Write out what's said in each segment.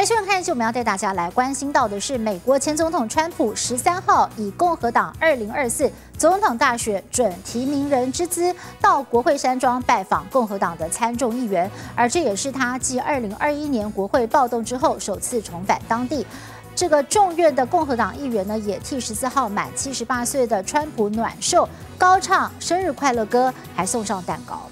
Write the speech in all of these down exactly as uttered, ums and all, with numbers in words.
来，新闻看日记，我们要带大家来关心到的是，美国前总统川普十三号以共和党二零二四总统大选准提名人之姿到国会山庄拜访共和党的参众议员，而这也是他继二零二一年国会暴动之后首次重返当地。这个众院的共和党议员呢，也替十四号满七十八岁的川普暖寿，高唱生日快乐歌，还送上蛋糕。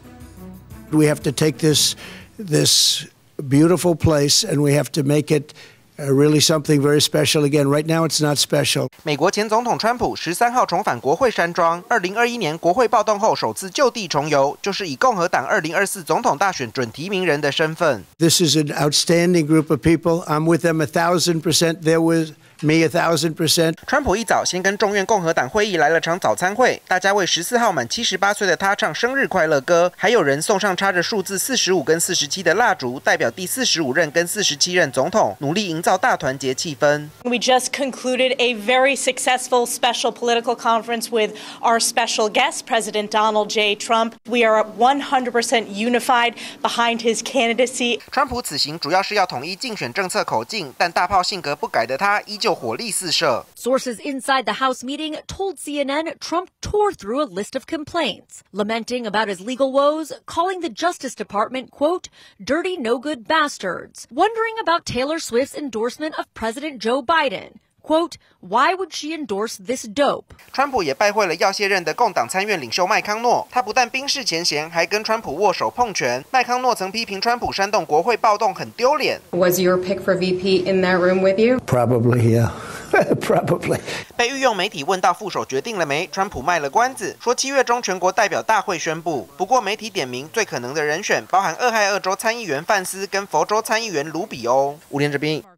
We have to take this this beautiful place and we have to make it Uh, really something very special again. Right now, it's not special. 美国前总统川普十三号重返国会山庄，二零二一年国会暴动后首次就地重游，就是以共和党二零二四总统大选准提名人的身份。 This is an outstanding group of people. I'm with them a thousand percent. There was me a thousand percent. 川普一早先跟众院共和党会议来了场早餐会，大家为十四号满七十八岁的他唱生日快乐歌，还有人送上插着数字四十五跟四十七的蜡烛，代表第四十五任跟四十七任总统，努力营造大团结气氛。 We just concluded a very successful special political conference with our special guest, President Donald J. Trump. We are one hundred percent unified behind his candidacy. 川普此行主要是要统一竞选政策口径，但大炮性格不改的他依旧火力四射。 Sources inside the House meeting told C N N Trump tore through a list of complaints, lamenting about his legal woes, calling the Justice Department, quote, dirty no-good bastards, wondering about Taylor Swift's endorsement of President Joe Biden. Quote, why would she endorse this dope? 川普也拜会了要卸任的共党参院领袖麦康诺，他不但冰释前嫌，还跟川普握手碰拳。麦康诺曾批评川普煽动国会暴动很丢脸。 Was your pick for V P in that room with you? Probably, yeah. Probably. 被御用媒体问到副手决定了没，川普卖了关子，说七月中全国代表大会宣布。不过媒体点名最可能的人选包含俄亥俄州参议员范斯跟佛州参议员卢比欧。吴连哲斌。